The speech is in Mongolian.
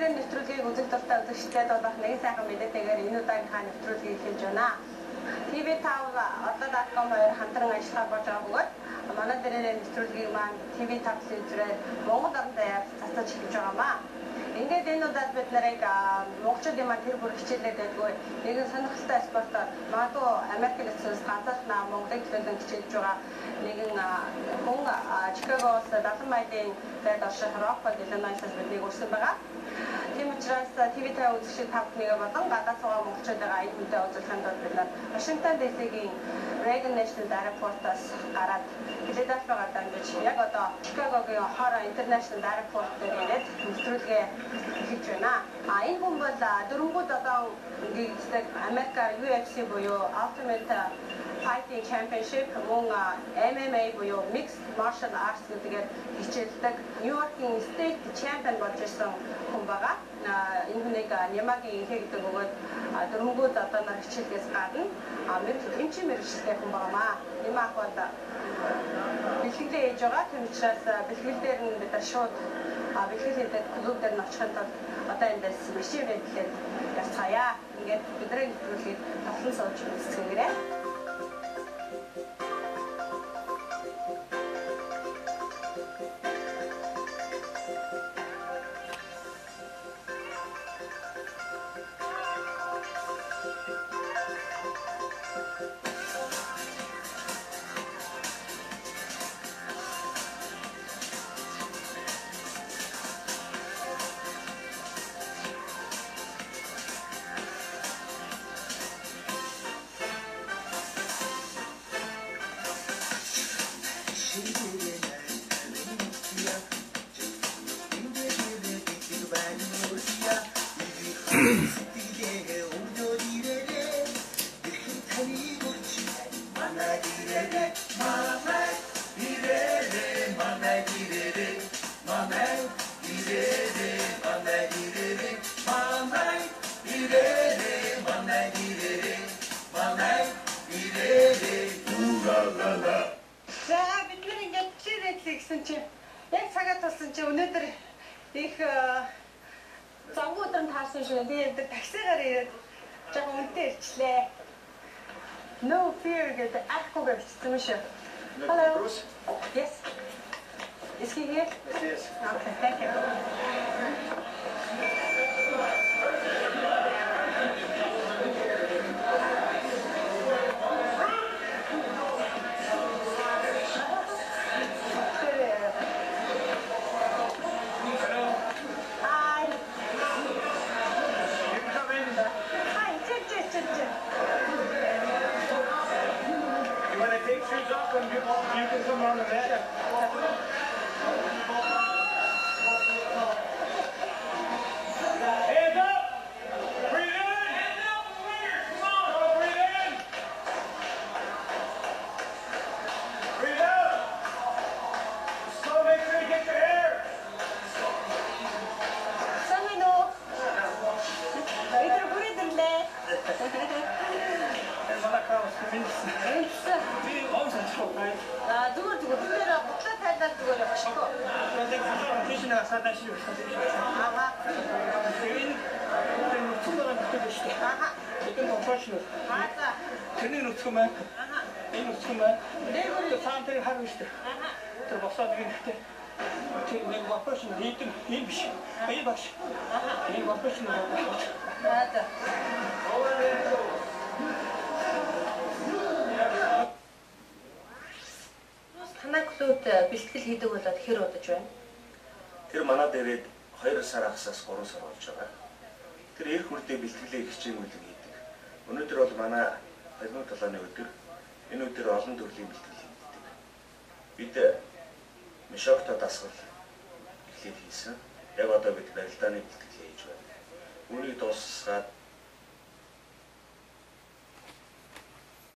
Бидний нэвтрүүлгийг үзэх дуртай үзэгчдад болох нэгэн сайхан мэдээтэйгээр энэ удаагийн нэвтрүүлгийг эхэлж байна. TV5 одоо.com хоёр хамтран ажиллагаа болж байгаа бөгөөд манай дээрээ нэвтрүүлгийг маань TV5 телевизээр Монгол орон даяар цацаж эхэлж байгаамаа. Ингээд энэ удаад бид нарыг монголчуудын маань тэр бүр хичээлээд байдгүй нэгэн сонирхолтой спортоор магадгүй Америк нэгдсэн ганцаархнаа Монголыг төлөөлөн хичээлж байгаа нэгэн хүн Чикагоос 70 майлын байд орших Рокфорд Иллинойсоос биднийг урьсан байгаа. Тийм учраас TV5 үзэгчид та бүхнийгээ болон гадаад суугаа монголчуудаа энэ мэдээ үзүүлэхэд бол бид нар Вашингтон DC-гийн Reagan National Airport-аас гараад Филадельфиагаар дамжиж яг одоо Чикагогийн O'Hare International Airport дээр ирээд нэвтрүүлгээ эхэлж байна. Энэ хүн бол дөрөнгүүд одоо гэгддэг Америкаар UFC буюу Ultimate Fighting Championship мөн MMA буюу Mixed Martial Arts гэдгээр хичээлдэг Нью-Йоркийн State Champion болж ирсэн хүн байгаа. Энэ хүнийг Ямагийн инхэ гэдэг бөгөөд дөрөнгүүд одоо нар хичээлгээс гадна эмчийн мэргэжилтэй хүн байгаамаа. Ямаах бол бэлтгэлээ хийж байгаа. Тийм учраас бэлтгэл дээр нь бид шууд бэлтгэл хийдэг клуб дээр нь очихын тулд одоо эндээс машин байдлаар явцгаая. Ингээд бидний нэвтрүүлгийг тавлан сууж үзцгээгээрэй. Яг цагаат болсон чи өнөөдөр их завгуудын таарсан шүү. Тэгээд таксигаар ирээд жоо үнтэй ирчлээ. No fear гэдэг ахгүйгээр бичсэн юм шүү. Hello. Yes. Is he here? Yes. Okay, thank you. You can come on the ladder. Hands up! Breathe in! Hands up, clear! Come on! Go, breathe in! Breathe out! Slow, make sure you get your hair! Samino! Ito breathe in there. And when I come, зүгээр бүгдээр бутлаа тайлаад зүгээр явчихгүй. Нэг хасаа тийш нэг хасаа дэш юу. Аа. Энэ нүцгэн гэдэг шүү дээ. Аа. Энэ профешнл. Аа. Тэний нүцгэн маа. Аа. Энэ нүцгэн маа. Дээгүүр цаантай харна шүү дээ. Аа. Тэр босоод гинтэй. Тэр нэг профешнл хийдэг юм биш. Аяа баш. Аа. Энэ профешнл. Аа. Танайклууд бэлтгэл хийдэг болоод хэр удаж байна? Тэр манад ирээд 2 сараас 3 сар болж байгаа. Тэр эрх үрдээ бэлтгэлээ хичээнүүлэг хийдэг. Өнөөдөр бол манай Баримт толооны өдөр. Энэ өдөр олон төрлийн бэлтгэл хийдэг. Бид Мишогто дасгал эхлээд хийсэн. Яг одоо бид барилдааны бэлтгэл хийж байна. Үүнийг дуусгаад